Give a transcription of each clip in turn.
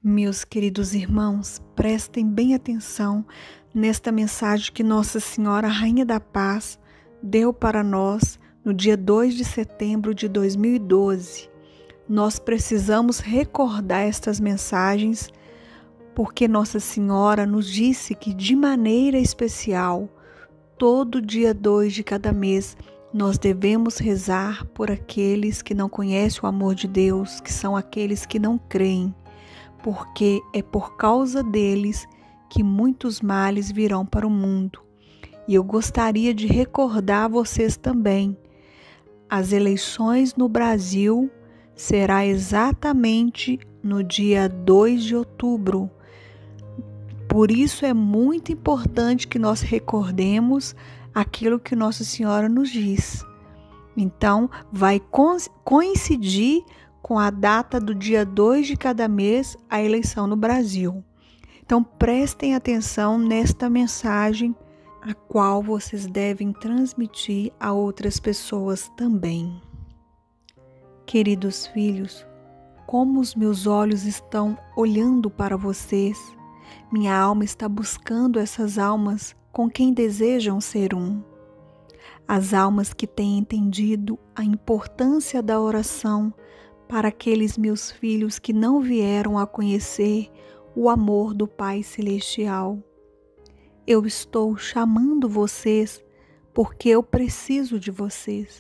Meus queridos irmãos, prestem bem atenção nesta mensagem que Nossa Senhora Rainha da Paz deu para nós no dia 2 de setembro de 2012. Nós precisamos recordar estas mensagens porque Nossa Senhora nos disse que de maneira especial, todo dia 2 de cada mês, nós devemos rezar por aqueles que não conhecem o amor de Deus, que são aqueles que não creem, porque é por causa deles que muitos males virão para o mundo. E eu gostaria de recordar a vocês também, as eleições no Brasil será exatamente no dia 2 de outubro. Por isso é muito importante que nós recordemos aquilo que Nossa Senhora nos diz. Então, vai coincidir com a data do dia 2 de cada mês, a eleição no Brasil. Então, prestem atenção nesta mensagem, a qual vocês devem transmitir a outras pessoas também. Queridos filhos, como os meus olhos estão olhando para vocês, minha alma está buscando essas almas com quem desejam ser um. As almas que têm entendido a importância da oração para aqueles meus filhos que não vieram a conhecer o amor do Pai Celestial. Eu estou chamando vocês porque eu preciso de vocês.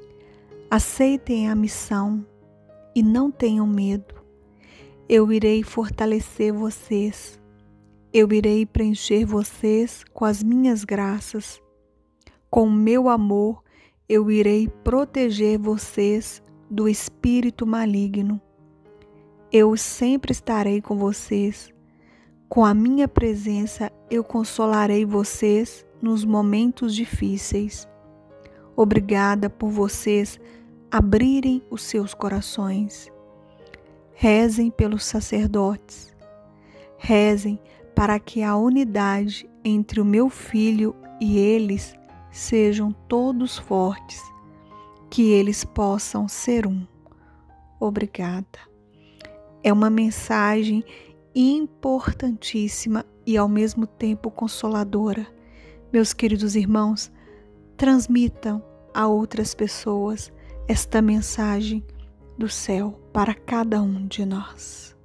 Aceitem a missão e não tenham medo. Eu irei fortalecer vocês. Eu irei preencher vocês com as minhas graças. Com o meu amor, eu irei proteger vocês do espírito maligno. Eu sempre estarei com vocês. Com a minha presença, eu consolarei vocês nos momentos difíceis. Obrigada por vocês abrirem os seus corações. Rezem pelos sacerdotes. Rezem para que a unidade entre o meu filho e eles sejam todos fortes, que eles possam ser um. Obrigada. É uma mensagem importantíssima e ao mesmo tempo consoladora. Meus queridos irmãos, transmitam a outras pessoas esta mensagem do céu para cada um de nós.